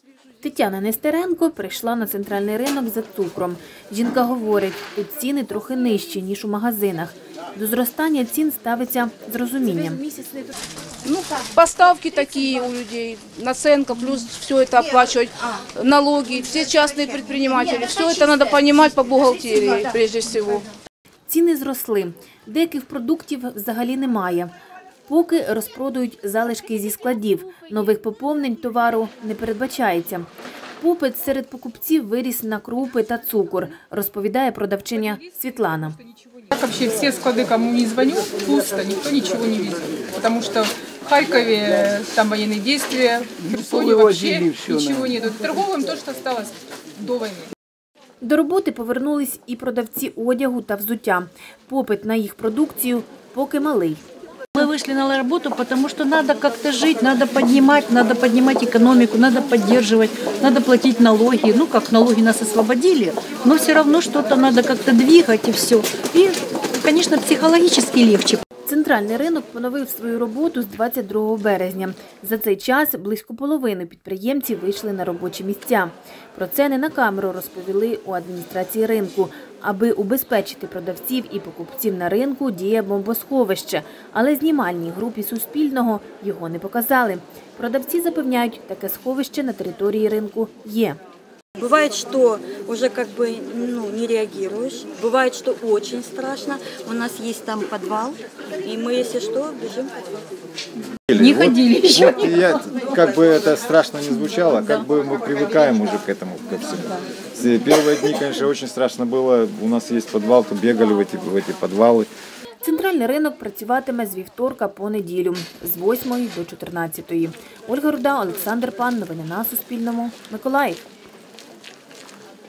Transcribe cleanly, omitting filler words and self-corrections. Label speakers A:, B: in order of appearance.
A: Тетяна Нестеренко прийшла на центральний ринок за цукром. Жінка говорить, тут ціни трохи нижчі, ніж у магазинах. До зростання цін ставиться з розумінням.
B: Поставки такі у людей, наценка, плюс все це оплачувати, налоги, всі частні підприємці. Все це треба розуміти по бухгалтерії, прежде всього.
A: Ціни зросли. Деяких продуктів взагалі немає. Поки розпродають залишки зі складів. Нових поповнень товару не передбачається. Попит серед покупців виріс на крупи та цукор, розповідає продавчиня Світлана.
C: Вообще все склады, кому не звоню, пусто, никто ничего не везет. Потому что в Харькове там военные действия, в Херсоне вообще ничего нет. Торговым то, что осталось до войны.
A: До роботи повернулись і продавці одягу та взуття. Попит на їх продукцію поки малий.
D: Мы вышли на работу, потому что надо как-то жить, надо поднимать экономику, надо поддерживать, надо платить налоги. Ну, как налоги нас освободили, но все равно что-то надо как-то двигать и все. И, конечно, психологически легче.
A: Центральний ринок поновив свою роботу з 22 березня. За цей час близько половини підприємців вийшли на робочі місця. Про це не на камеру розповіли у адміністрації ринку. Аби убезпечити продавців і покупців на ринку, діє бомбосховище. Але знімальній групі Суспільного його не показали. Продавці запевняють, таке сховище на території ринку є.
E: Бывает, что уже не реагируешь, бывает, что очень страшно. У нас есть там подвал, и мы, если что, бежим в подвал.
D: Не ходили еще.
F: Как бы это страшно не звучало, как бы мы привыкаем уже к этому, ко всему. Первые дни, конечно, очень страшно было. У нас есть подвал, то бегали в эти подвалы.
A: Центральний ринок працюватиме з вівторка по неділю, з 8 до 14. Ольга Руда, Олександр Пан. Новини на Суспільному. Миколаїв.